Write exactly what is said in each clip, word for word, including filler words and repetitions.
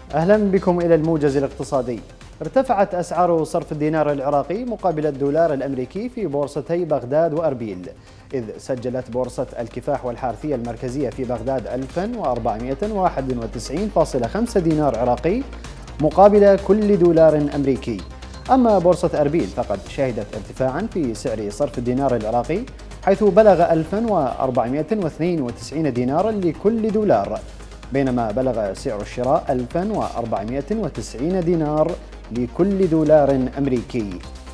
أهلا بكم إلى الموجز الاقتصادي. ارتفعت أسعار صرف الدينار العراقي مقابل الدولار الأمريكي في بورصتي بغداد وأربيل، إذ سجلت بورصة الكفاح والحارثية المركزية في بغداد ألف وأربعمئة وواحد وتسعين فاصلة خمسة دينار عراقي مقابل كل دولار أمريكي. أما بورصة أربيل فقد شهدت ارتفاعا في سعر صرف الدينار العراقي، حيث بلغ ألف وأربعمئة واثنين وتسعين دينارا لكل دولار، بينما بلغ سعر الشراء ألف وأربعمئة وتسعين دينار لكل دولار أمريكي.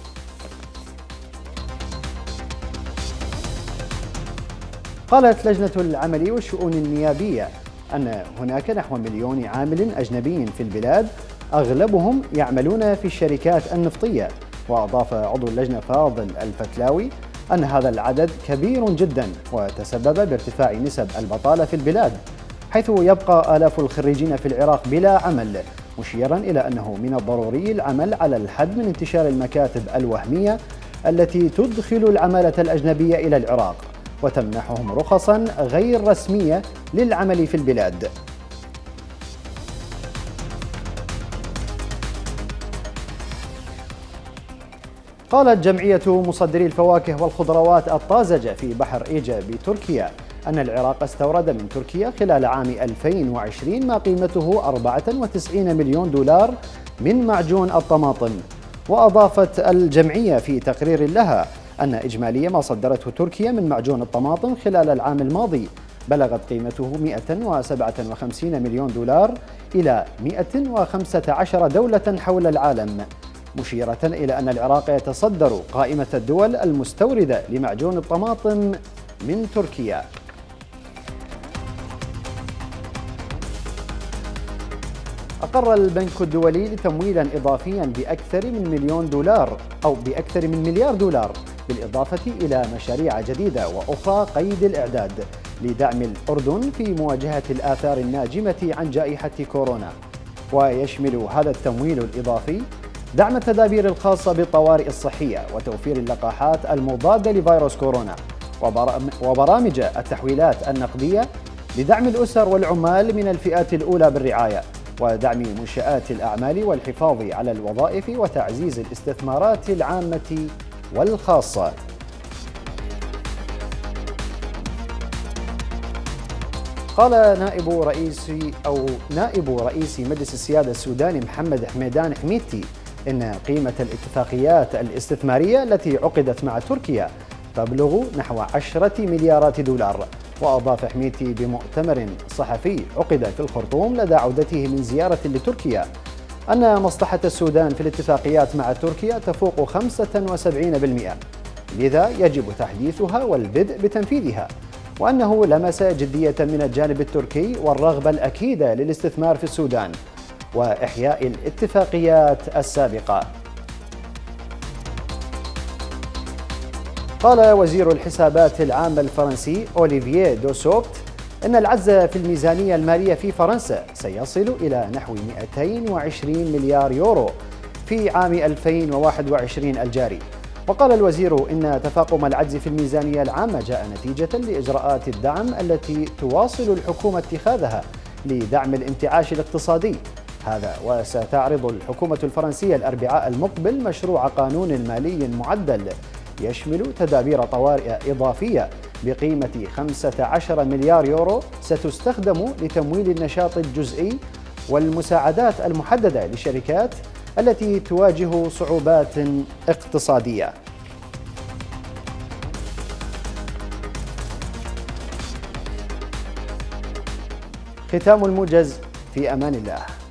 قالت لجنة العمل والشؤون النيابية أن هناك نحو مليون عامل أجنبي في البلاد، أغلبهم يعملون في الشركات النفطية. وأضاف عضو اللجنة فاضل الفتلاوي أن هذا العدد كبير جدا وتسبب بارتفاع نسب البطالة في البلاد، حيث يبقى آلاف الخريجين في العراق بلا عمل، مشيرا إلى أنه من الضروري العمل على الحد من انتشار المكاتب الوهمية التي تدخل العمالة الأجنبية إلى العراق وتمنحهم رخصا غير رسمية للعمل في البلاد. قالت جمعية مصدري الفواكه والخضروات الطازجة في بحر إيجا بتركيا أن العراق استورد من تركيا خلال عام ألفين وعشرين ما قيمته أربعة وتسعين مليون دولار من معجون الطماطم. وأضافت الجمعية في تقرير لها أن إجمالي ما صدرته تركيا من معجون الطماطم خلال العام الماضي بلغت قيمته مئة وسبعة وخمسين مليون دولار إلى مئة وخمسة عشر دولة حول العالم، مشيرة إلى أن العراق يتصدر قائمة الدول المستوردة لمعجون الطماطم من تركيا. أقر البنك الدولي لتمويلا إضافيا بأكثر من مليون دولار أو بأكثر من مليار دولار، بالإضافة إلى مشاريع جديدة وأخرى قيد الإعداد لدعم الأردن في مواجهة الآثار الناجمة عن جائحة كورونا. ويشمل هذا التمويل الإضافي دعم التدابير الخاصة بالطوارئ الصحية وتوفير اللقاحات المضادة لفيروس كورونا، وبرامج التحويلات النقدية لدعم الأسر والعمال من الفئات الأولى بالرعاية، ودعم منشآت الأعمال والحفاظ على الوظائف وتعزيز الاستثمارات العامة والخاصة. قال نائب رئيس أو نائب رئيس مجلس السيادة السوداني محمد حميدان حميدتي إن قيمة الاتفاقيات الاستثمارية التي عقدت مع تركيا تبلغ نحو عشرة مليارات دولار. وأضاف حميدتي بمؤتمر صحفي عقد في الخرطوم لدى عودته من زيارة لتركيا أن مصلحة السودان في الاتفاقيات مع تركيا تفوق خمسة وسبعين بالمئة، لذا يجب تحديثها والبدء بتنفيذها، وأنه لمس جدية من الجانب التركي والرغبة الأكيدة للاستثمار في السودان وإحياء الاتفاقيات السابقة. قال وزير الحسابات العامة الفرنسي أوليفييه دوسوت إن العجز في الميزانية المالية في فرنسا سيصل إلى نحو مئتين وعشرين مليار يورو في عام ألفين وواحد وعشرين الجاري. وقال الوزير إن تفاقم العجز في الميزانية العامة جاء نتيجة لإجراءات الدعم التي تواصل الحكومة اتخاذها لدعم الانتعاش الاقتصادي هذا. وستعرض الحكومة الفرنسية الأربعاء المقبل مشروع قانون مالي معدل يشمل تدابير طوارئ إضافية بقيمة خمسة عشر مليار يورو ستستخدم لتمويل النشاط الجزئي والمساعدات المحددة للشركات التي تواجه صعوبات اقتصادية. ختام الموجز، في أمان الله.